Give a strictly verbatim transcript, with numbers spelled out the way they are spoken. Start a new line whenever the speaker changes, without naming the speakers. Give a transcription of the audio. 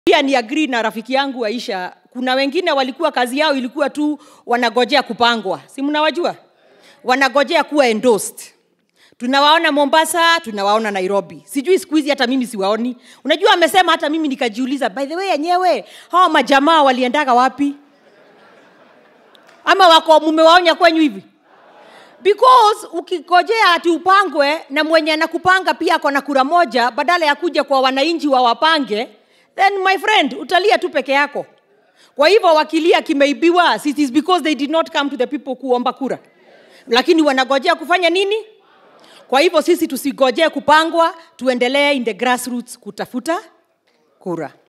Pia ni agree na rafiki yangu Aisha, kuna wengine walikuwa kazi yao ilikuwa tu wanagojea kupangwa. Si mnawajua? Wanagojea kuwa endorsed. Tunawaona Mombasa, tunawaona Nairobi. Sijui siku hizi hata mimi siwaoni. Unajua amesema hata mimi nikajiuliza, by the way yenyewe hao majamaa waliendaga wapi? Ama wako mumewaonya kwenyu hivi? Because ukigojea ati upangwe na mwenye anakupanga pia ako na kura moja badala ya kuja kwa wananchi wa wapange, then my friend utalia tu peke yako. Kwa hivyo wakilia kimeibiwa, it is because they did not come to the people kuomba kura. Lakini wanagojea kufanya nini? Kwa hivyo sisi tusigojee kupangwa, tuendelee in the grassroots kutafuta kura.